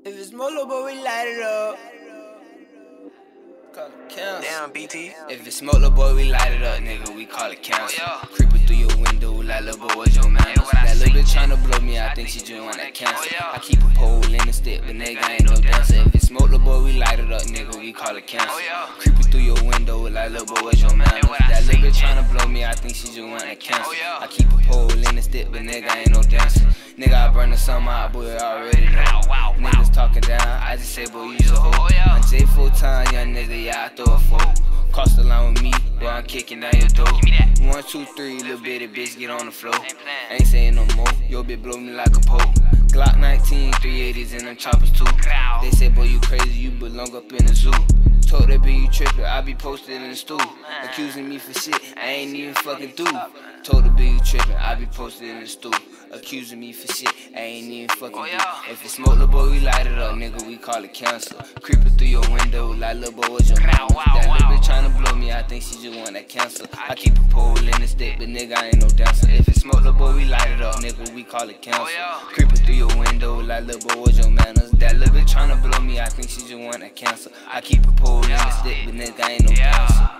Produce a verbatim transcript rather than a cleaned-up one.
If it's more low, but we light it up. Call it council. Damn, B T. If it's smoke, little boy, we light it up, nigga. We call it council. Oh, yeah. Creeping through your window, like little boy, what's your man? Hey, what I That little see? bitch tryna blow me, I think she just want that cancer. Oh, yeah. I keep a pole in the stick, but nigga ain't no dancer. If it's smoke, little boy, we light it up, nigga. We call it council. Oh, yeah. Creeping through your window, like little boy, what's your man? Hey, what I That see? little bitch tryna blow me, I think she just want that cancer. Oh, yeah. I keep a pole in the stick, but nigga ain't no dancer. Nigga, I burn the summer out, boy, already know. Wow, wow, wow. Niggas talking down, I just say, boy, you a hoe. Oh, yeah. I'm J full time, young nigga, yeah, I throw a four. Cross the line with me, boy, I'm kicking down your door. Give me that. One, two, three, little bitty bitch, get on the floor. Ain't playing. Ain't saying no more, yo bitch blow me like a poke. Glock nineteen, three eighties, and them choppers too. Growl. They say, boy, you crazy, you belong up in the zoo. Told that bitch you trippin', I be posted in the stool. Accusing me for shit, I ain't even fucking through. Told the bitch you trippin', I be posted in the stool. Accusing me for shit, I ain't even fucking Oh, do. yeah. If it's smoke, little boy, we light it up, nigga, we call it cancer. Creeping through your window, like little boy, what's your Wow, mama? wow, That little wow. bitch tryna blow me, I think she just want that cancer. I keep a pole in the stick, but nigga, I ain't no dancer. If it's smoke, little boy, we light it up, nigga, we call it cancer. Oh, yeah. Creeping through your window, like little boy, what's your manners? That little bitch tryna blow me, I think she just want that cancer. I keep a pole in the stick, but nigga, I ain't no Yeah. dancer.